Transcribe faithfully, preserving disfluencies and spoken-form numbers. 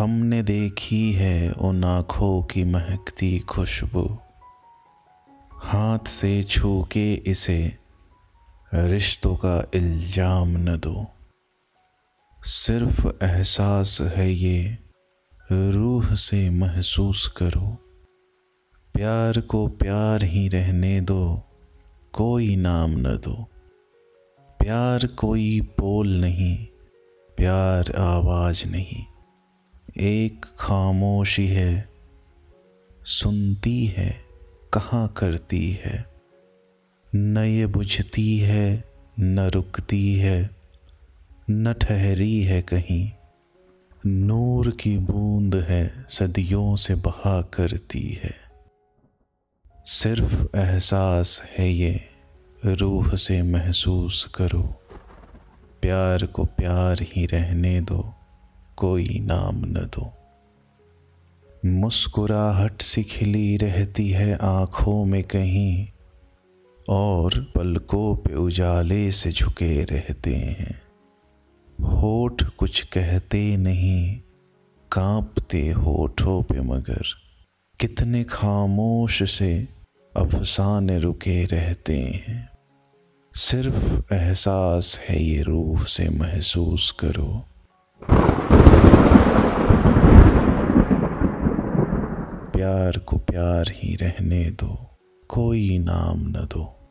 हमने देखी है उन आँखों की महकती खुशबू, हाथ से छू के इसे रिश्तों का इल्जाम न दो। सिर्फ एहसास है ये, रूह से महसूस करो। प्यार को प्यार ही रहने दो, कोई नाम न दो। प्यार कोई बोल नहीं, प्यार आवाज नहीं। एक खामोशी है, सुनती है, कहाँ करती है। न ये बुझती है, न रुकती है, न ठहरी है कहीं। नूर की बूंद है, सदियों से बहा करती है। सिर्फ एहसास है ये, रूह से महसूस करो। प्यार को प्यार ही रहने दो, कोई नाम न दो। मुस्कुराहट सी खिली रहती है आँखों में कहीं, और पलकों पे उजाले से झुके रहते हैं। होठ कुछ कहते नहीं, कांपते होठों पे मगर कितने खामोश से अफसाने रुके रहते हैं। सिर्फ एहसास है ये, रूह से महसूस करो। प्यार को प्यार ही रहने दो, कोई नाम न दो।